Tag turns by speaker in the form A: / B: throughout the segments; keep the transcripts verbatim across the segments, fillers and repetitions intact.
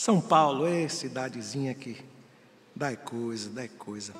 A: São Paulo é cidadezinha que dá coisa, dá coisa.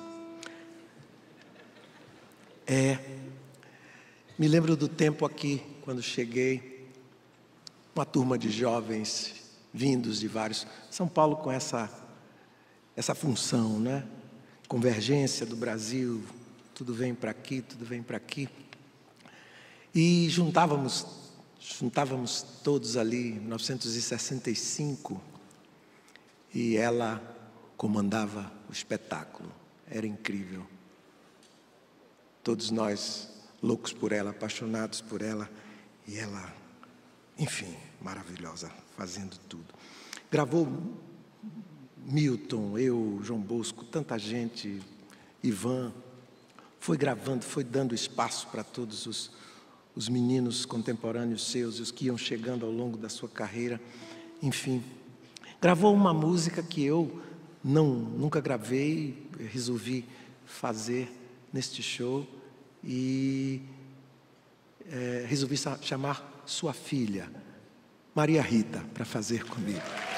A: É, me lembro do tempo aqui, quando cheguei, uma turma de jovens vindos de vários... São Paulo com essa, essa função, né? Convergência do Brasil, tudo vem para aqui, tudo vem para aqui. E juntávamos, juntávamos todos ali, em mil novecentos e sessenta e cinco, e ela comandava o espetáculo. Era incrível. Todos nós loucos por ela, apaixonados por ela, e ela, enfim, maravilhosa, fazendo tudo. Gravou Milton, eu, João Bosco, tanta gente, Ivan, foi gravando, foi dando espaço para todos os, os meninos contemporâneos seus, e os que iam chegando ao longo da sua carreira, enfim. Gravou uma música que eu não, nunca gravei, resolvi fazer neste show e é, resolvi chamar sua filha, Maria Rita, para fazer comigo.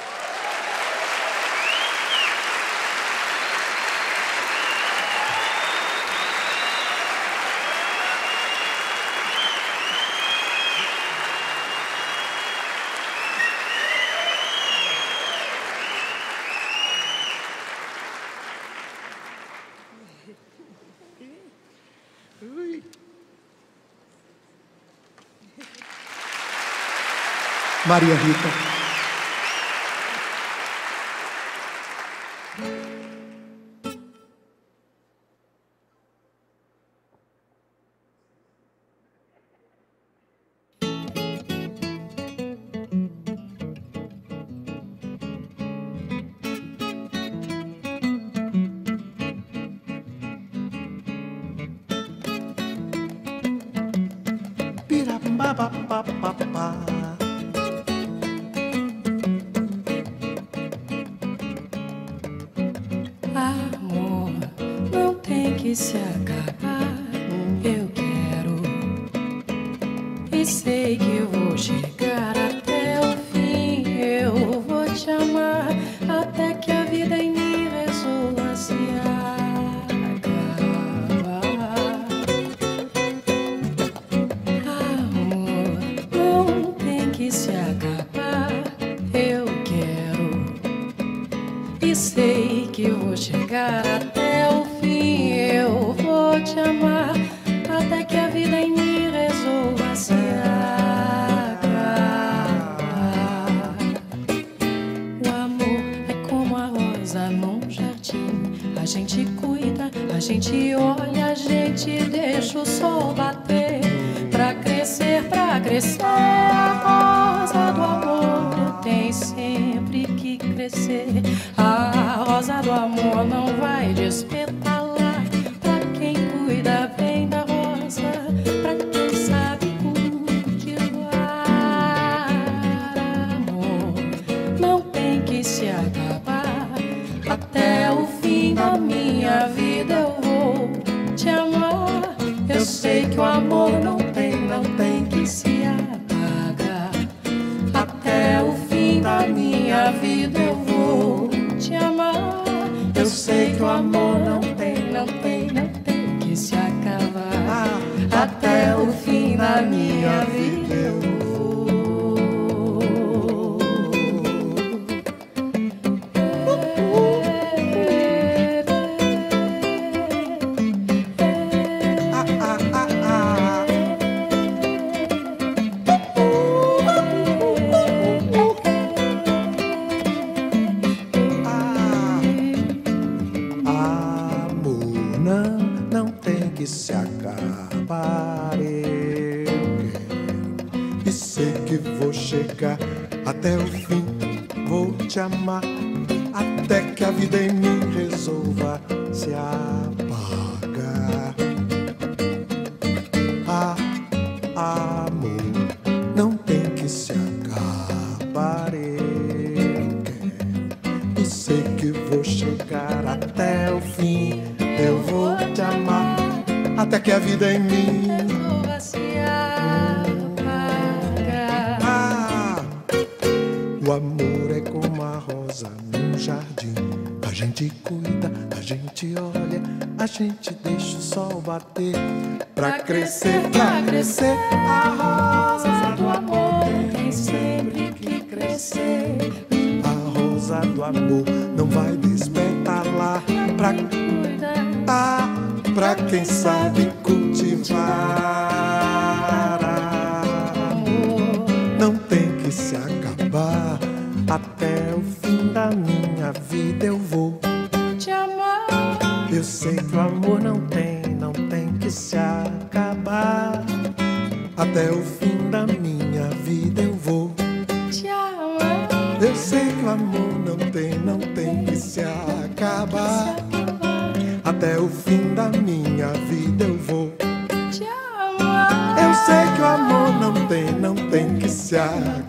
A: Maria Rita. Pirambababababá.
B: Amor, não tem que se acabar. Eu quero e sei que vou chegar até o fim. Eu vou te amar até que a vida em mim resolva se acabar. Amor, não tem que se acabar. Eu quero e sei que vou chegar até o fim. Eu vou te amar até que a vida em mim resolva se acabar. O amor é como a rosa num jardim. A gente cuida, a gente olha, a gente deixa o sol bater pra crescer, pra crescer. A rosa do amor tem sempre que crescer. A rosa do amor não vai despetalar. Pra quem cuida bem da rosa, pra quem sabe cultivar. Amor, não tem que se acabar. Até o fim da minha vida eu vou te amar. Eu sei que o amor não tem, não tem que se apagar. Até o fim da minha vida eu vou te amar. Eu sei que o amor não tem, não tem, não tem que se acabar. Até o fim da minha vida eu vou.
A: Se acabar, eu quero e sei que vou chegar até o fim. Vou te amar até que a vida em mim resolva se apagar. Ah, amor, não tem que se acabar, eu quero e sei que vou chegar até o fim. Eu vou te amar até que a vida em mim
B: resolva se apagar.
A: Ah, o amor é como a rosa num jardim. A gente cuida, a gente olha, a gente deixa o sol bater. Pra crescer, pra crescer, a rosa do amor tem sempre que crescer. A rosa do amor não vai despertar lá. Pra cuidar, pra quem sabe cultivar. Não tem que se acabar. Até o fim da minha vida eu vou te amar. Eu sei que o amor não tem, não tem que se acabar. Até o fim da minha vida eu vou te amar. Eu sei que o amor não tem, não tem que se acabar. Até o fim da minha vida eu vou te amar. Eu sei que o amor não tem, não tem que se acabar.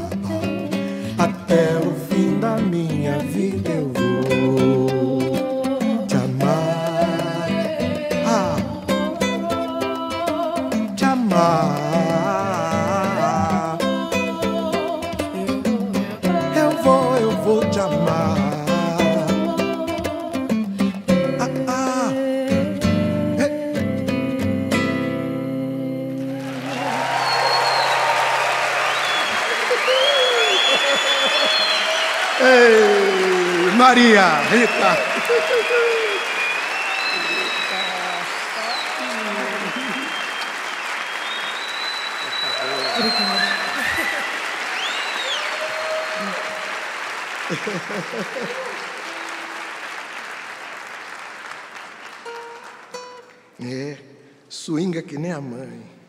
A: Até o fim da minha vida eu vou te amar. Ah, te amar. Eu vou, eu vou te amar. Ei, Maria Rita. É, swinga que nem a mãe.